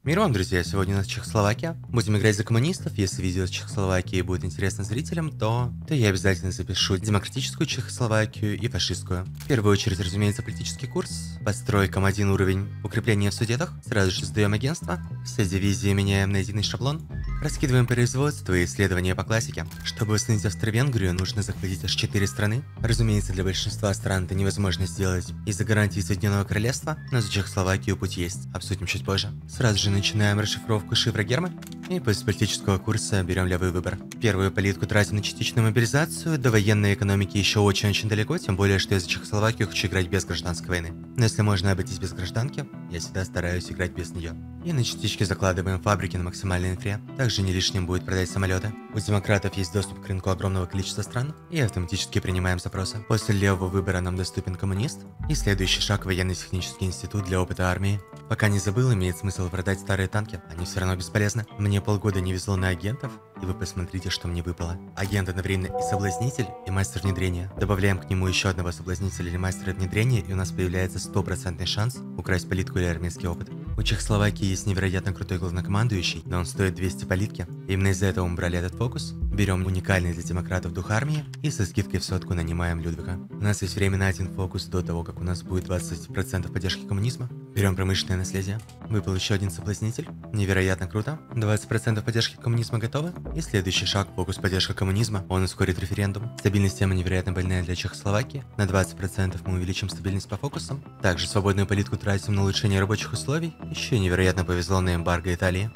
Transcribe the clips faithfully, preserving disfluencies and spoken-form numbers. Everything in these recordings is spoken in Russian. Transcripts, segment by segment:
Мир вам, друзья! Сегодня у нас Чехословакия. Будем играть за коммунистов. Если видео с Чехословакии будет интересно зрителям, то, то я обязательно запишу демократическую Чехословакию и фашистскую. В первую очередь, разумеется, политический курс. Постройкам один уровень. Укрепление в Судетах. Сразу же создаем агентство. Все дивизии меняем на единый шаблон. Раскидываем производство и исследования по классике. Чтобы установить Австро-Венгрию, нужно захватить аж четыре страны. Разумеется, для большинства стран это невозможно сделать из-за гарантии Соединенного Королевства, но за Чехословакию путь есть. Обсудим чуть позже. Сразу же начинаем расшифровку шифра Гермы. И после политического курса берем левый выбор. Первую политику тратим на частичную мобилизацию. До военной экономики еще очень-очень далеко, тем более, что я за Чехословакию хочу играть без гражданской войны. Но если можно обойтись без гражданки, я всегда стараюсь играть без нее. И на частички закладываем фабрики на максимальной инфре. Также не лишним будет продать самолеты. У демократов есть доступ к рынку огромного количества стран, и автоматически принимаем запросы. После левого выбора нам доступен коммунист. И следующий шаг — военно-технический институт для опыта армии. Пока не забыл, имеет смысл продать старые танки, они все равно бесполезны. Мне полгода не везло на агентов, и вы посмотрите, что мне выпало. Агент одновременно и соблазнитель, и мастер внедрения. Добавляем к нему еще одного соблазнителя или мастера внедрения, и у нас появляется стопроцентный шанс украсть политику или армейский опыт. У Чехословакии есть невероятно крутой главнокомандующий, но он стоит двести политки. Именно из-за этого мы брали этот фокус. Берем уникальный для демократов дух армии и со скидкой в сотку нанимаем Людвига. У нас есть время на один фокус до того, как у нас будет двадцать процентов поддержки коммунизма. Берем промышленное наследие. Выпал еще один соблазнитель. Невероятно круто. двадцать процентов поддержки коммунизма готовы. И следующий шаг — фокус поддержка коммунизма. Он ускорит референдум. Стабильность тема невероятно больная для Чехословакии. На двадцать процентов мы увеличим стабильность по фокусам. Также свободную политику тратим на улучшение рабочих условий. Еще невероятно повезло на эмбарго Италии.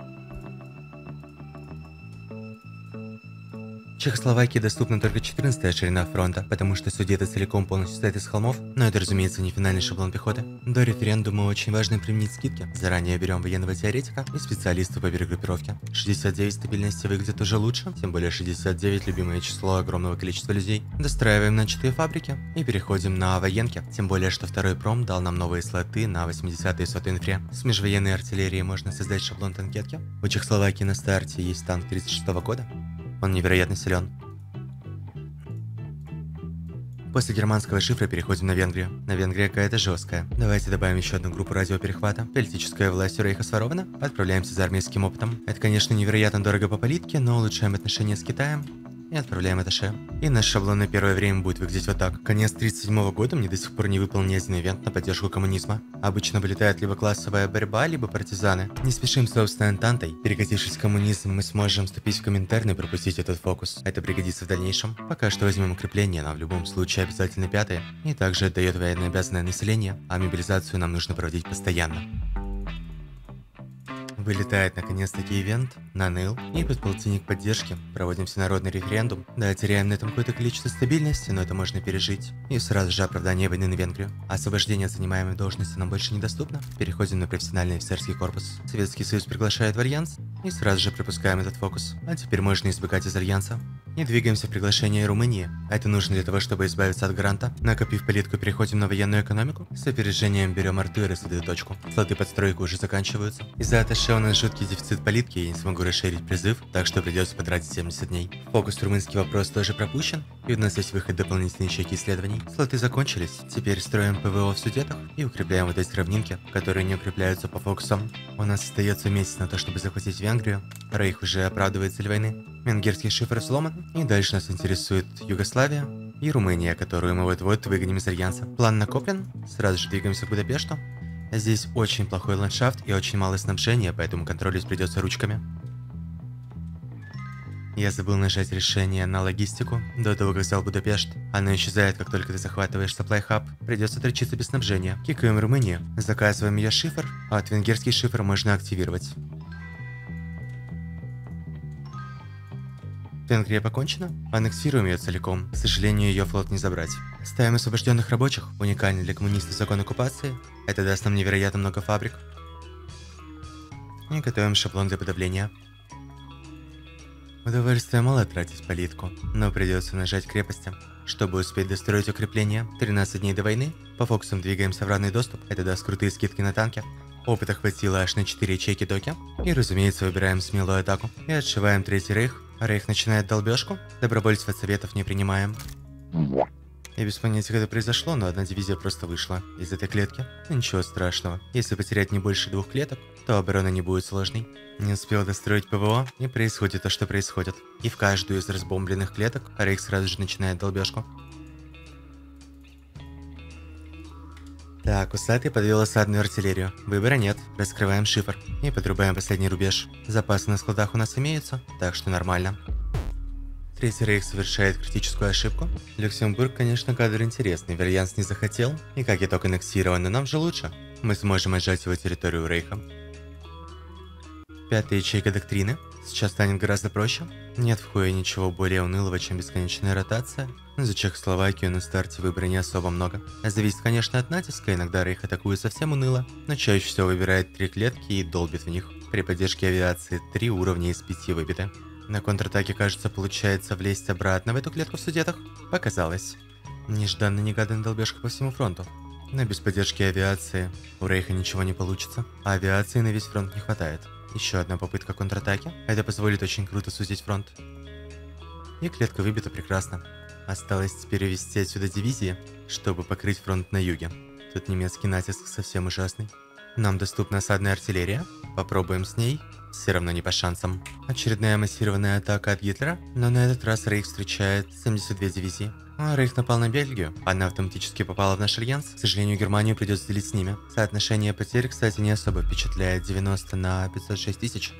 Чехословакии доступна только четырнадцатая ширина фронта, потому что Судеты целиком полностью состоит из холмов, но это, разумеется, не финальный шаблон пехоты. До референдума очень важно применить скидки. Заранее берем военного теоретика и специалиста по перегруппировке. шестьдесят девять стабильности выглядит уже лучше, тем более шестьдесят девять любимое число огромного количества людей. Достраиваем начатые фабрики и переходим на военки, тем более, что второй пром дал нам новые слоты на восьмидесятой и сотой инфре. С межвоенной артиллерией можно создать шаблон танкетки. У Чехословакии на старте есть танк тридцать шестого года. Он невероятно силен. После германского шифра переходим на Венгрию. На Венгрия какая-то жесткая. Давайте добавим еще одну группу радиоперехвата. Политическая власть у Рейха сворована. Отправляемся за армейским опытом. Это, конечно, невероятно дорого по политике, но улучшаем отношения с Китаем. И отправляем аташе. И наш шаблон на первое время будет выглядеть вот так. Конец тридцать седьмого года, мне до сих пор не выпал ни один ивент на поддержку коммунизма. Обычно вылетает либо классовая борьба, либо партизаны. Не спешим с собственной антантой. Перекатившись в коммунизм, мы сможем вступить в Коминтерн и пропустить этот фокус. Это пригодится в дальнейшем. Пока что возьмем укрепление, но в любом случае обязательно пятое. И также отдает военнообязанное население, а мобилизацию нам нужно проводить постоянно. Вылетает наконец-таки ивент на Нил, и под полтинник поддержки проводим всенародный референдум. Да, теряем на этом какое-то количество стабильности, но это можно пережить. И сразу же оправдание войны на Венгрию. Освобождение от занимаемой должности нам больше недоступно. Переходим на профессиональный офицерский корпус. Советский Союз приглашает в Альянс, и сразу же пропускаем этот фокус. А теперь можно избегать из Альянса. И двигаемся в приглашение Румынии. Это нужно для того, чтобы избавиться от гранта. Накопив политику, переходим на военную экономику. С опережением берем арту и рассредоточку. Слоты подстройки уже заканчиваются. Из-за аташе у нас жуткий дефицит политики, я не смогу расширить призыв, так что придется потратить семьдесят дней. Фокус румынский вопрос тоже пропущен, и у нас есть выход дополнительные ячейки исследований. Слоты закончились. Теперь строим ПВО в Судетах и укрепляем вот эти равнинки, которые не укрепляются по фокусам. У нас остается месяц на то, чтобы захватить Венгрию. Рейх уже оправдывает цель войны. Венгерский шифр взломан, и дальше нас интересует Югославия и Румыния, которую мы вот-вот выгоним из Альянса. План накоплен, сразу же двигаемся к Будапешту. Здесь очень плохой ландшафт и очень мало снабжения, поэтому контролить придется ручками. Я забыл нажать решение на логистику до того, как взял Будапешт. Оно исчезает, как только ты захватываешь supply hub. Придется торчиться без снабжения. Кикаем Румынию, заказываем ее шифр, а от венгерский шифр можно активировать. Венгрия покончена, аннексируем ее целиком. К сожалению, ее флот не забрать. Ставим освобожденных рабочих, уникальный для коммунистов закон оккупации. Это даст нам невероятно много фабрик. И готовим шаблон для подавления. Удовольствие мало тратить политику, но придется нажать крепости, чтобы успеть достроить укрепление. тринадцать дней до войны. По фокусам двигаемся в равный доступ. Это даст крутые скидки на танки. Опыта хватило аж на четыре ячейки доки. И, разумеется, выбираем смелую атаку. И отшиваем Третий Рейх. Рейх начинает долбежку. Добровольцев от советов не принимаем. Я без понятия, как это произошло, но одна дивизия просто вышла из этой клетки. Но ничего страшного. Если потерять не больше двух клеток, то оборона не будет сложной. Не успел достроить ПВО, и происходит то, что происходит. И в каждую из разбомбленных клеток Рейх сразу же начинает долбежку. Так, усатый подвел осадную артиллерию. Выбора нет. Раскрываем шифр. И подрубаем последний рубеж. Запасы на складах у нас имеются, так что нормально. Третий Рейх совершает критическую ошибку. Люксембург, конечно, кадр интересный. Вильянс не захотел. И как итог аннексирован, но нам же лучше. Мы сможем отжать его территорию Рейха. Пятая ячейка доктрины. Сейчас станет гораздо проще. Нет в хуе ничего более унылого, чем бесконечная ротация. За Чехословакию на старте выбора не особо много. Зависит, конечно, от натиска, иногда Рейх атакует совсем уныло, но чаще всего выбирает три клетки и долбит в них. При поддержке авиации три уровня из пяти выбиты. На контратаке, кажется, получается влезть обратно в эту клетку в Судетах. Показалось. Нежданно-негаданная долбежка по всему фронту. Но без поддержки авиации у Рейха ничего не получится. А авиации на весь фронт не хватает. Еще одна попытка контратаки. Это позволит очень круто сузить фронт. И клетка выбита прекрасно. Осталось теперь ввести отсюда дивизии, чтобы покрыть фронт на юге. Тут немецкий натиск совсем ужасный. Нам доступна осадная артиллерия. Попробуем с ней. Все равно не по шансам. Очередная массированная атака от Гитлера, но на этот раз Рейх встречает семьдесят две дивизии. А Рейх напал на Бельгию. Она автоматически попала в наш альянс. К сожалению, Германию придется делить с ними. Соотношение потерь, кстати, не особо впечатляет. девяносто на пятьсот шесть тысяч.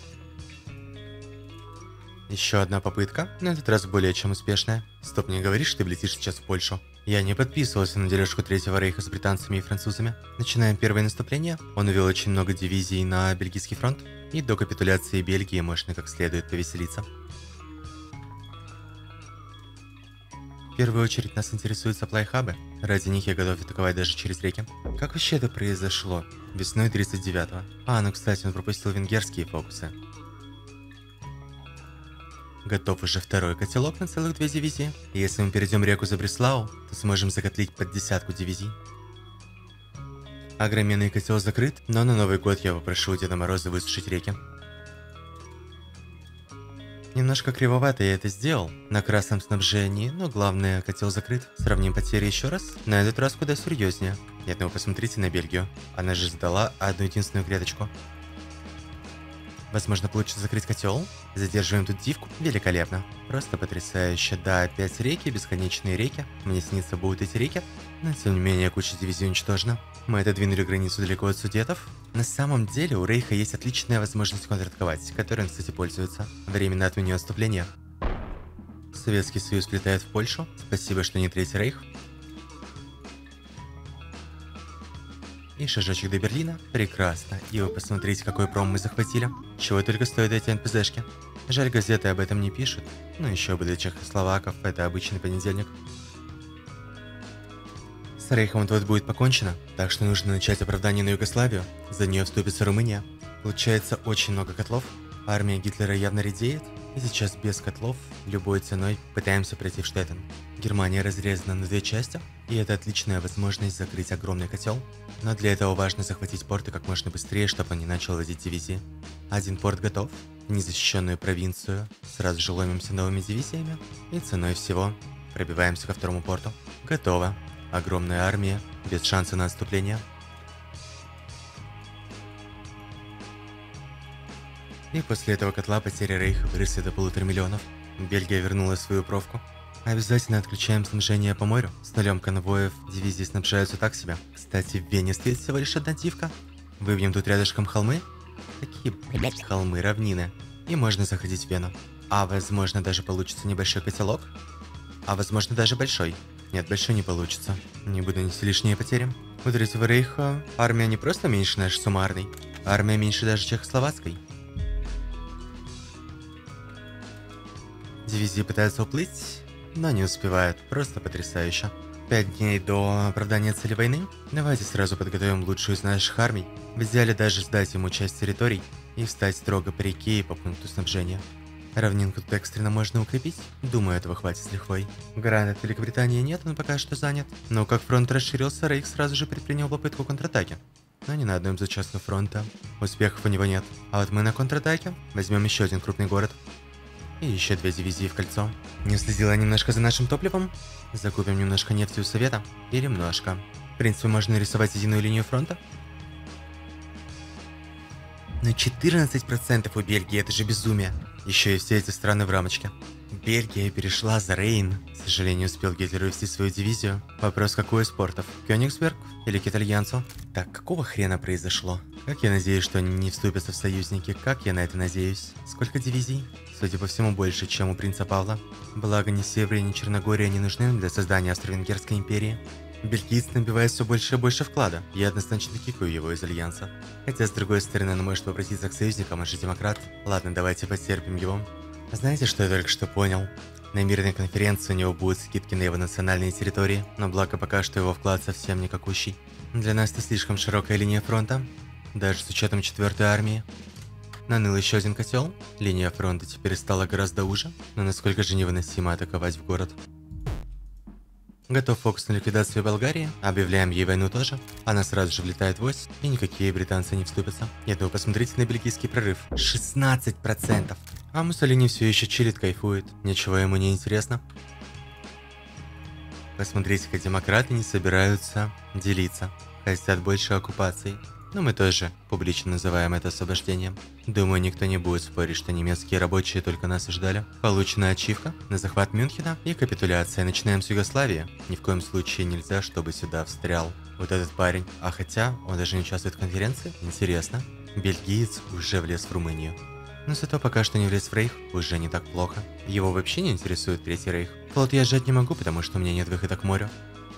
Еще одна попытка, на этот раз более чем успешная. Стоп, не говоришь, что ты летишь сейчас в Польшу. Я не подписывался на дележку Третьего Рейха с британцами и французами. Начинаем первое наступление. Он увел очень много дивизий на Бельгийский фронт. И до капитуляции Бельгии можно как следует повеселиться. В первую очередь нас интересуют сапплай-хабы. Ради них я готов атаковать даже через реки. Как вообще это произошло? Весной тридцать девятого. А, ну кстати, он пропустил венгерские фокусы. Готов уже второй котелок на целых две дивизии. И если мы перейдем реку за Бреслау, то сможем закотлить под десятку дивизий. Огроменный котел закрыт, но на Новый год я попрошу у Деда Мороза высушить реки. Немножко кривовато я это сделал, на красном снабжении, но главное, котел закрыт. Сравним потери еще раз, на этот раз куда серьезнее. Нет, ну вы посмотрите на Бельгию, она же сдала одну единственную клеточку. Возможно, получится закрыть котел. Задерживаем тут дивку. Великолепно. Просто потрясающе. Да, опять реки, бесконечные реки. Мне снится будут эти реки. Но тем не менее, куча дивизий уничтожена. Мы отодвинули границу далеко от Судетов. На самом деле, у Рейха есть отличная возможность контратаковать, которой он, кстати, пользуется. Временно отменю отступление. Советский Союз влетает в Польшу. Спасибо, что не Третий Рейх. И шажочек до Берлина. Прекрасно. И вы посмотрите, какой пром мы захватили. Чего только стоят эти эн пэ зэшки. Жаль, газеты об этом не пишут. Но еще бы для чехословаков это обычный понедельник. С Рейхом вот будет покончено, так что нужно начать оправдание на Югославию. За нее вступится Румыния. Получается очень много котлов. Армия Гитлера явно редеет. И сейчас без котлов, любой ценой, пытаемся пройти в Штеттен. Германия разрезана на две части, и это отличная возможность закрыть огромный котел. Но для этого важно захватить порты как можно быстрее, чтобы он не начал водить дивизии. Один порт готов, незащищенную провинцию сразу же ломимся новыми дивизиями, и ценой всего пробиваемся ко второму порту. Готово. Огромная армия, без шанса на отступление. И после этого котла потери Рейха выросли до полутора миллионов. Бельгия вернула свою бровку. Обязательно отключаем снабжение по морю. С нулем конвоев дивизии снабжаются так себе. Кстати, в Вене стоит всего лишь одна дивка. Выбьем тут рядышком холмы. Такие, блять, холмы, равнины. И можно заходить в Вену. А возможно даже получится небольшой котелок. А возможно даже большой. Нет, большой не получится. Не буду нести лишние потери. У Третьего Рейха армия не просто меньше нашей суммарной. Армия меньше даже чехословацкой. Дивизии пытаются уплыть, но не успевают. Просто потрясающе. Пять дней до оправдания цели войны. Давайте сразу подготовим лучшую из наших армий. В идеале даже сдать ему часть территорий и встать строго по реке и по пункту снабжения. Равнинку тут экстренно можно укрепить. Думаю, этого хватит с лихвой. Гранд от Великобритании нет, он пока что занят. Но как фронт расширился, Рейх сразу же предпринял попытку контратаки. Но не на одном из участков фронта. Успехов у него нет. А вот мы на контратаке возьмем еще один крупный город. И еще две дивизии в кольцо. Не следила немножко за нашим топливом. Закупим немножко нефти у Совета. Или немножко. В принципе, можно нарисовать единую линию фронта. Но четырнадцать процентов у Бельгии, это же безумие. Еще и все эти страны в рамочке. Бельгия перешла за Рейн. К сожалению, успел Гитлер вести свою дивизию. Вопрос, какой из портов? Кёнигсберг или к итальянцу? Так, какого хрена произошло? Как я надеюсь, что они не вступятся в союзники? Как я на это надеюсь? Сколько дивизий? Судя по всему, больше, чем у принца Павла. Благо, ни Север, ни Черногория не нужны для создания Австро-Венгерской империи. Бельгиец набивает все больше и больше вклада. Я однозначно кикаю его из Альянса. Хотя, с другой стороны, он может обратиться к союзникам, он же демократ. Ладно, давайте потерпим его. Знаете, что я только что понял? На мирной конференции у него будут скидки на его национальные территории, но благо пока что его вклад совсем никакущий. Для нас это слишком широкая линия фронта, даже с учетом четвертой армии. Наныл еще один котел. Линия фронта теперь стала гораздо уже, но насколько же невыносимо атаковать в город. Готов фокус на ликвидацию Болгарии, объявляем ей войну тоже. Она сразу же влетает в ось, и никакие британцы не вступятся. Нет, ну посмотрите на бельгийский прорыв. шестнадцать процентов. А Муссолини все еще чилит, кайфует. Ничего ему не интересно. Посмотрите, как демократы не собираются делиться. Хотят больше оккупаций. Но мы тоже публично называем это освобождением. Думаю, никто не будет спорить, что немецкие рабочие только нас и ждали. Получена ачивка на захват Мюнхена и капитуляция. Начинаем с Югославии. Ни в коем случае нельзя, чтобы сюда встрял вот этот парень. А хотя, он даже не участвует в конференции. Интересно. Бельгиец уже влез в Румынию. Но зато пока что не влез в Рейх, уже не так плохо. Его вообще не интересует Третий Рейх. Флот я сжать не могу, потому что у меня нет выхода к морю.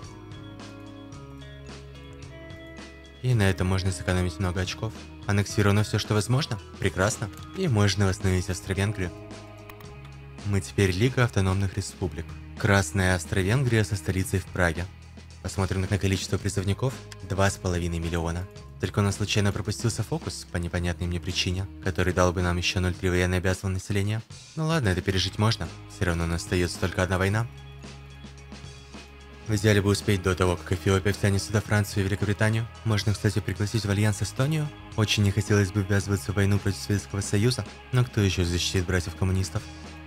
И на этом можно сэкономить много очков. Аннексировано все, что возможно. Прекрасно. И можно восстановить Австро-Венгрию. Мы теперь Лига автономных республик. Красная Австро-Венгрия со столицей в Праге. Посмотрим на количество призывников. два с половиной миллиона. Только у нас случайно пропустился фокус по непонятной мне причине, который дал бы нам еще ноль целых три военной обязанного населения. Ну ладно, это пережить можно. Все равно у нас остается только одна война. В идеале бы успеть до того, как Эфиопия втянет сюда Францию и Великобританию. Можно, кстати, пригласить в Альянс Эстонию. Очень не хотелось бы ввязываться в войну против Советского Союза, но кто еще защитит братьев-коммунистов?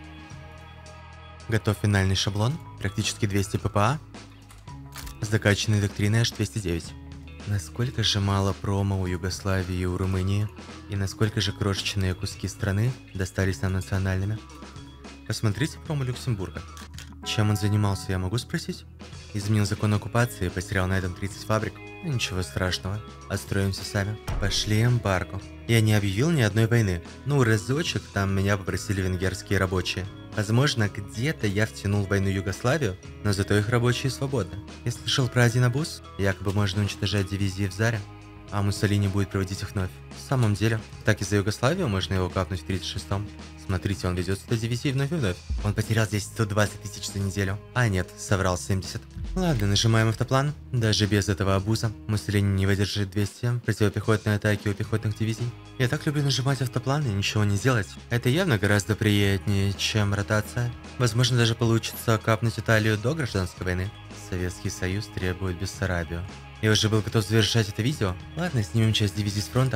Готов финальный шаблон, практически двести ППА, с докачанной доктриной аж двести девять. Насколько же мало промо у Югославии и у Румынии, и насколько же крошечные куски страны достались нам национальными. Посмотрите промо Люксембурга. Чем он занимался, я могу спросить? Изменил закон оккупации, потерял на этом тридцать фабрик. Ну, ничего страшного, отстроимся сами. Пошли эмбарго. Я не объявил ни одной войны. Ну, разочек там меня попросили венгерские рабочие. Возможно, где-то я втянул в войну Югославию, но зато их рабочие свободны. Я слышал про один обуз, якобы можно уничтожать дивизии в Заре, а Муссолини будет проводить их вновь. В самом деле, так и за Югославию можно его капнуть в тридцать шестом. Смотрите, он ведет сюда дивизии вновь и вновь. Он потерял здесь сто двадцать тысяч за неделю. А нет, соврал семьдесят. Ладно, нажимаем автоплан. Даже без этого обуза Муссолини не выдержит двести противопехотной атаки у пехотных дивизий. Я так люблю нажимать автоплан и ничего не делать. Это явно гораздо приятнее, чем ротация. Возможно, даже получится капнуть Италию до гражданской войны. Советский Союз требует Бессарабию. Я уже был готов завершать это видео. Ладно, снимем часть дивизий с фронта.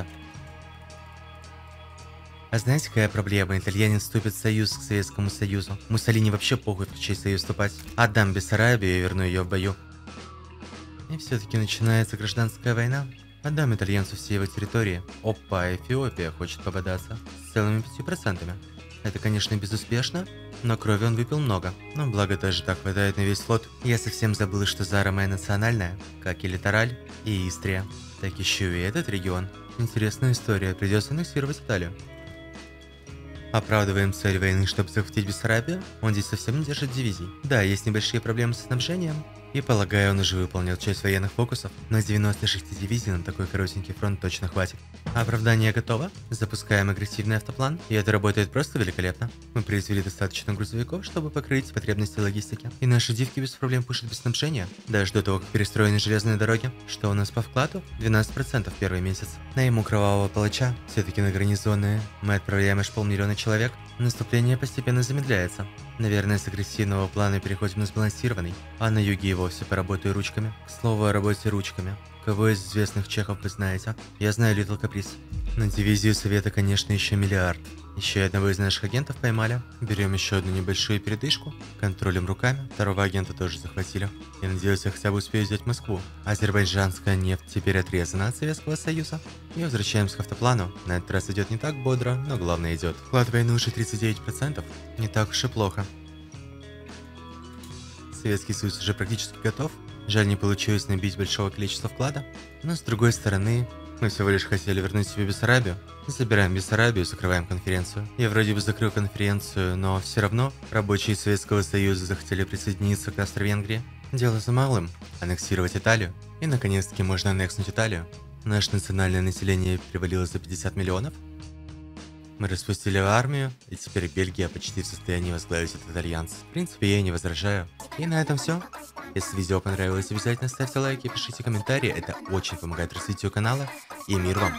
А знаете, какая проблема? Итальянец вступит в союз к Советскому Союзу. Муссолини вообще похуй в чей союз вступать. Отдам Бессарабию и верну ее в бою. И все-таки начинается гражданская война. Отдам итальянцу все его территории. Опа, Эфиопия хочет пободаться. С целыми пятью процентами. Это, конечно, безуспешно, но крови он выпил много. Но благо даже так хватает на весь флот. Я совсем забыл, что Зара моя национальная, как и Литораль и Истрия. Так еще и этот регион. Интересная история, придется аннексировать Италию. Оправдываем цель войны, чтобы захватить Бессарабию. Он здесь совсем не держит дивизий. Да, есть небольшие проблемы со снабжением. И полагаю, он уже выполнил часть военных фокусов. Но с девяноста шести дивизий на такой коротенький фронт точно хватит. Оправдание готово. Запускаем агрессивный автоплан. И это работает просто великолепно. Мы произвели достаточно грузовиков, чтобы покрыть потребности логистики. И наши дивки без проблем пушат без снабжения. Даже до того, как перестроены железные дороги. Что у нас по вкладу? двенадцать процентов первый месяц. Найму кровавого палача. Все-таки на гарнизоны мы отправляем аж полмиллиона человек. Наступление постепенно замедляется. Наверное, с агрессивного плана переходим на сбалансированный, а на юге и вовсе поработаю ручками. К слову о работе ручками. Кого из известных чехов вы знаете? Я знаю Литл Каприз. На дивизию Совета, конечно, еще миллиард. Еще и одного из наших агентов поймали. Берем еще одну небольшую передышку. Контролем руками. Второго агента тоже захватили. Я надеюсь, я хотя бы успею взять Москву. Азербайджанская нефть теперь отрезана от Советского Союза. И возвращаемся к автоплану. На этот раз идет не так бодро, но главное идет. Вклад в войну уже тридцать девять процентов. Не так уж и плохо. Советский Союз уже практически готов. Жаль, не получилось набить большого количества вклада. Но с другой стороны, мы всего лишь хотели вернуть себе Бессарабию. Забираем Бессарабию, закрываем конференцию. Я вроде бы закрыл конференцию, но все равно рабочие Советского Союза захотели присоединиться к Австро-Венгрии. Дело за малым – аннексировать Италию. И наконец-таки можно аннекснуть Италию. Наше национальное население перевалило за пятьдесят миллионов. Мы распустили армию, и теперь Бельгия почти в состоянии возглавить этот альянс. В принципе, я и не возражаю. И на этом все. Если видео понравилось, обязательно ставьте лайки, пишите комментарии, это очень помогает развитию канала. И мир вам!